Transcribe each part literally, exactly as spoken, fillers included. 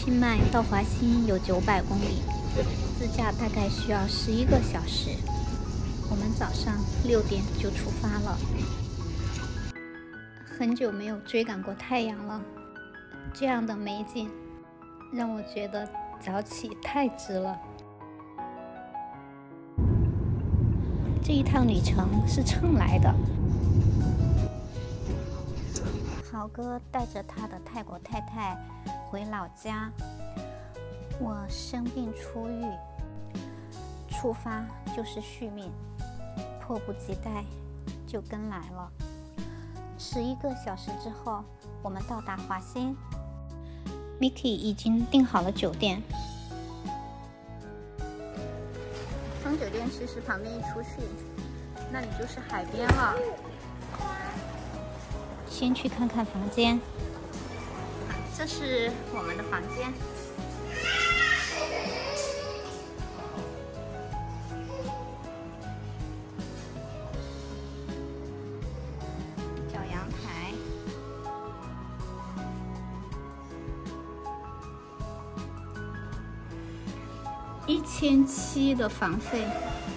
清迈到华欣有九百公里，自驾大概需要十一个小时。我们早上六点就出发了，很久没有追赶过太阳了。这样的美景让我觉得早起太值了。这一趟旅程是蹭来的。豪哥带着他的泰国太太回老家，我生病出狱，出发就是续命，迫不及待就跟来了。十一个小时之后，我们到达华欣。Miki 已经订好了酒店。从酒店其实旁边一出去，那里就是海边了。先去看看房间，这是我们的房间。小阳台，一千七的房费。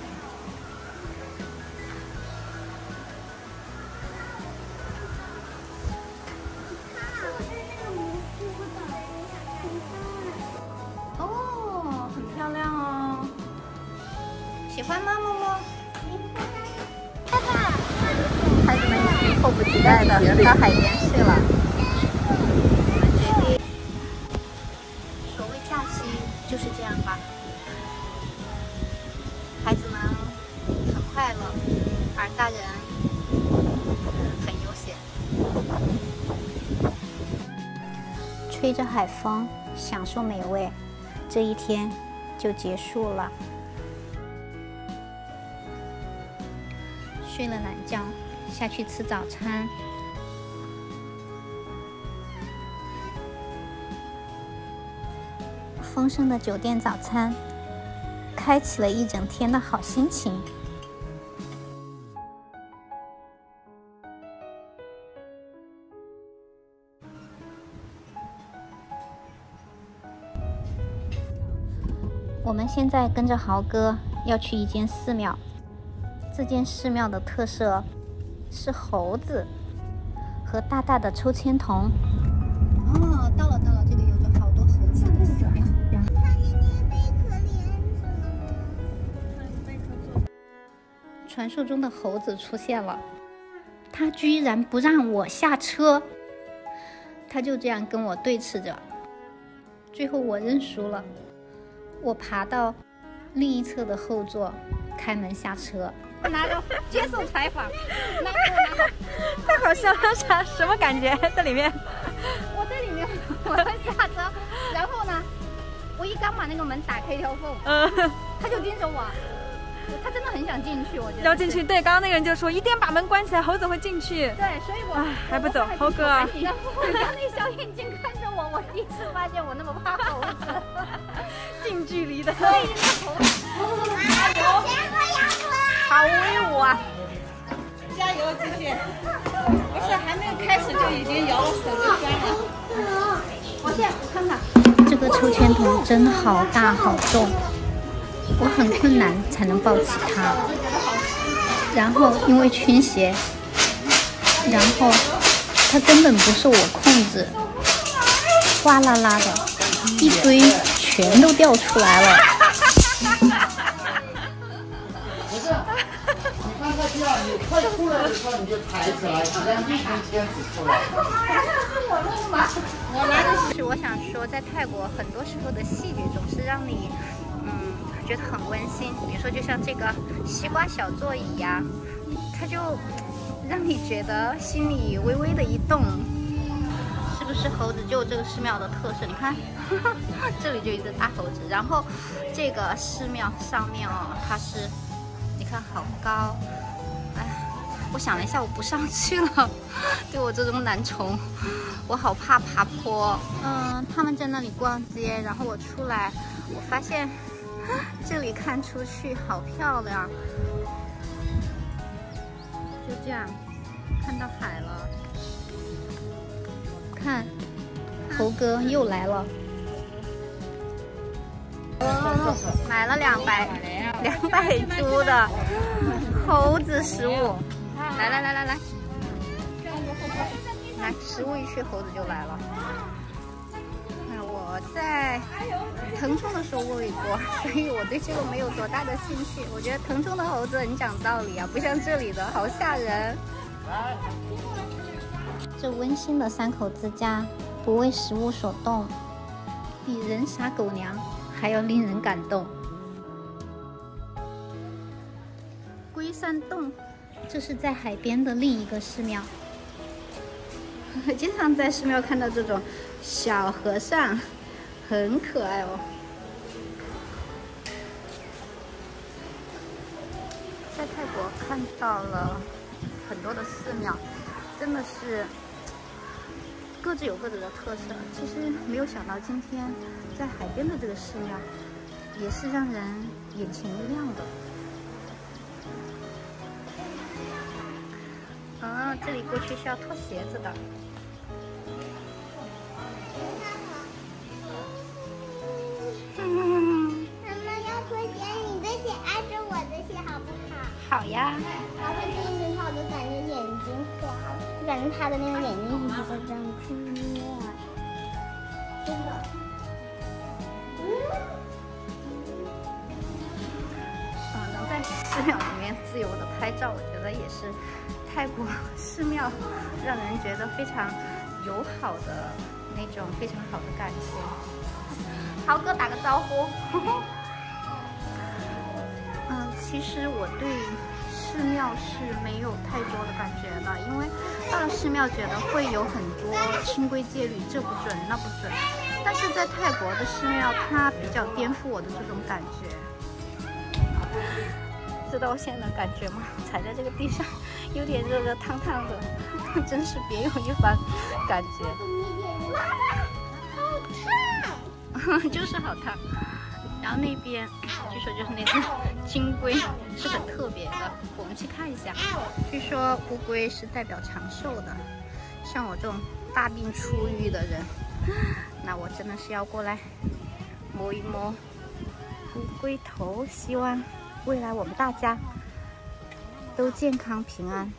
喜欢吗，默默？孩子们已经迫不及待的到海边去了。所谓假期就是这样吧，孩子们很快乐，而大人很悠闲。吹着海风，享受美味，这一天就结束了。睡了懒觉，下去吃早餐。丰盛的酒店早餐，开启了一整天的好心情。我们现在跟着豪哥要去一间寺庙。这间寺庙的特色是猴子和大大的抽签筒。哦，到了到了，这里有着好多猴子的寺庙。传说中的猴子出现了，他居然不让我下车，他就这样跟我对峙着。最后我认输了，我爬到另一侧的后座，开门下车。拿着接受采访，拿拿好， 太好笑了，啥什么感觉在里面？ 我在里面，我要下车，然后呢，我一刚把那个门打开一条缝，嗯，他就盯着我，他真的很想进去，我觉得要进去。对，刚刚那个人就说一定要把门关起来，猴子会进去。 对，所以我还不走，猴哥。 然后我刚那小眼睛看着我，我第一次发现我那么怕猴子， 近距离的。 对，那个猴子。 好威武啊！ 加油，继续！不是，还没有开始就已经摇了手就酸了。 我现在看看，这个抽签筒真的好大好重，我很困难才能抱起它。然后因为倾斜，然后它根本不受我控制，哗啦啦的，一堆全都掉出来了。 你快出来的时候你就抬起来，只让一根签子出来。 是我弄的吗？我拿的是我想说，在泰国很多时候的细节总是让你，嗯，觉得很温馨。比如说，就像这个西瓜小座椅呀、啊，它就让你觉得心里微微的一动。是不是猴子就有这个寺庙的特色？你看，这里就一只大猴子，然后这个寺庙上面哦，它是，你看好高。我想了一下，我不上去了。对我这种懒虫，我好怕爬坡。嗯，他们在那里逛街，然后我出来，我发现这里看出去好漂亮。就这样，看到海了。看，猴哥又来了。 买了两百两百株的猴子食物，来来来来来，来食物一去，猴子就来了。那我在腾冲的时候喂过，所以我对这个没有多大的兴趣。我觉得腾冲的猴子很讲道理啊，不像这里的好吓人。这温馨的三口之家，不为食物所动，比人傻狗娘还要令人感动。龟山洞，这是在海边的另一个寺庙。经常在寺庙看到这种小和尚，很可爱哦。在泰国看到了很多的寺庙，真的是各自有各自的特色。其实没有想到今天在海边的这个寺庙，也是让人眼前一亮的。啊，这里过去是要脱鞋子的。 嗯，妈妈要脱鞋，你的鞋挨着我的鞋好不好？ 好呀。 然后这一直跑就感觉眼睛花，就感觉他的那个眼睛一直在这样看我。真的。 嗯，能在寺庙里面自由的拍照，我觉得也是泰国寺庙让人觉得非常友好的那种非常好的感觉。豪哥打个招呼。嗯，其实我对寺庙是没有太多的感觉的，因为到了寺庙觉得会有很多清规戒律，这不准那不准。但是在泰国的寺庙，它比较颠覆我的这种感觉。知道我现在的感觉吗？踩在这个地上，有点热热烫烫的，真是别有一番感觉。好烫，就是好烫。然后那边据说就是那只金龟是很特别的，我们去看一下。据说乌龟是代表长寿的，像我这种大病初愈的人，那我真的是要过来摸一摸乌龟头，希望未来我们大家都健康平安。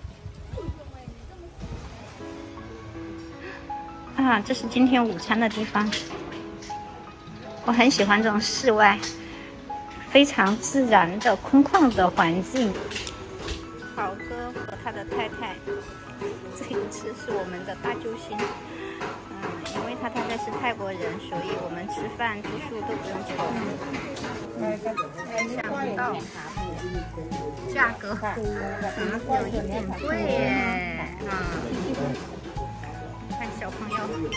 啊，这是今天午餐的地方。我很喜欢这种室外非常自然的空旷的环境。豪哥和他的太太这一次是我们的大救星。嗯，因为他太太是泰国人，所以我们吃饭住宿都不用愁。没想到价格嗯有一点贵耶。嗯，看小朋友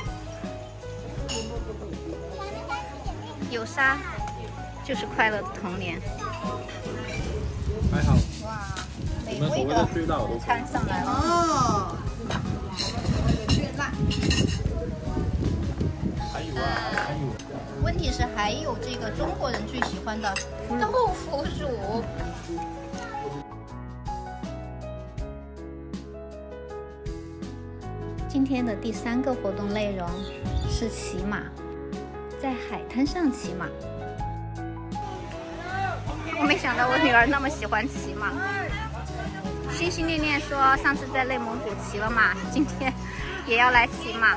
有沙就是快乐的童年。 还好。 哇，美味的午餐上来了。哦。 还有啊，还有。 问题是还有这个中国人最喜欢的豆腐乳。今天的第三个活动内容是骑马，在海滩上骑马。我没想到我女儿那么喜欢骑马，心心念念说上次在内蒙古骑了马，今天也要来骑马。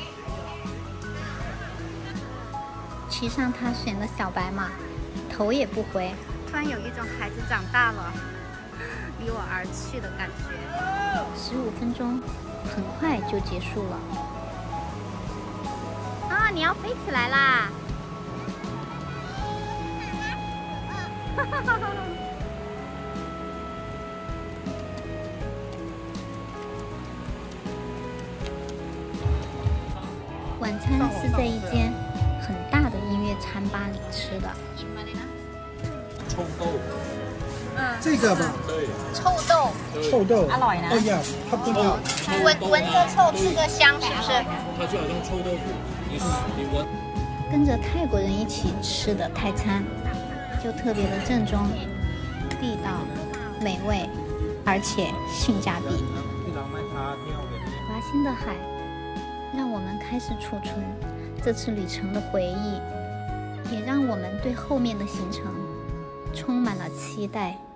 骑上她选的小白马，头也不回，突然有一种孩子长大了，离我而去的感觉。十五分钟很快就结束了。啊，你要飞起来啦！晚餐是在一间很大的音乐餐吧里吃的。 臭豆， 嗯， 这个吧， 对， 臭豆， 臭豆， อร่อยนะ哎呀，它不要。 闻闻着臭，吃个香，是不是？ 它就好像臭豆腐，你你闻。 跟着泰国人一起吃的泰餐，就特别的正宗、地道、美味，而且性价比。华欣的海，让我们开始储存这次旅程的回忆。 也让我们对后面的行程充满了期待。